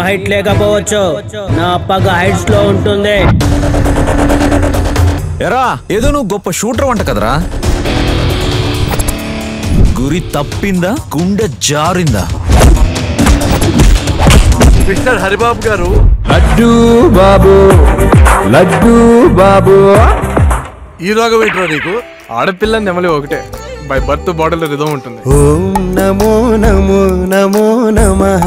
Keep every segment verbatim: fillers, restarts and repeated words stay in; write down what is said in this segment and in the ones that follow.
Height లేకపోవచ్చు, నా పగ హైట్స్ లో ఉంటుంది. ఎరా ఏదో నువ్వు గొప్ప షూటర్ వంట కదరా. గురి తప్పిందా, గుండె జారిందా? మిస్టర్ హరిబాబు గారు. లడ్డు బాబు, లడ్డు బాబు. ఈ రోగం ఏంట్రా నీకు? ఆడపిల్ల నెమలి ఒకటే, బై బర్త్ బాడీలో రిధం ఉంటుంది. ఓం నమో నమో నమో నమః,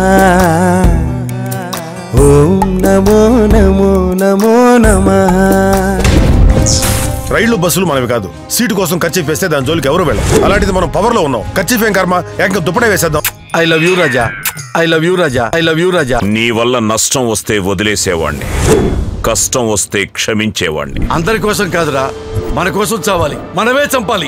ఓం నమో నమో నమో నమః. రైళ్లు బస్సులు మనవి కాదు. సీటు కోసం ఖర్చు వేస్తే దాని జోలికి ఎవరు వెళ్ళం. అలాంటిది మనం పవర్ లో ఉన్నాం. ఖర్చు ఏం కర్మ, ఏకంగా దుప్పటే వేసేద్దాం. I love you Raja, I love you Raja, I love you Raja. నీ వల్ల నష్టం వస్తే వదిలేసేవాణ్ణి, కష్టం వస్తే క్షమించేవాణ్ణి. అందరి కోసం కాదురా, మన కోసం చావాలి, మనమే చంపాలి.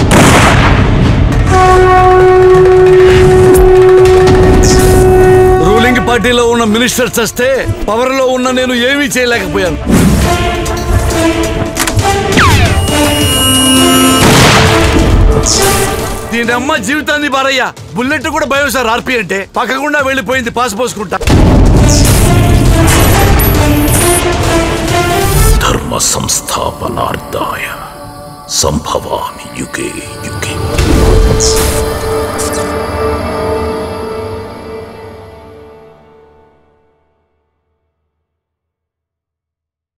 రూలింగ్ పార్టీలో ఉన్న మినిస్టర్ చస్తే పవర్ లో ఉన్న నేను ఏమీ చేయలేకపోయాను. దీని అమ్మ జీవితాన్ని బారయ్యా. బుల్లెట్ కూడా భయం సార్. ఆర్పి అంటే పక్కకుండా వెళ్ళిపోయింది. పాస్ పోసుకుంటా. ధర్మ సంస్థాపనార్థాయ సంభవామి యుగే యుగే.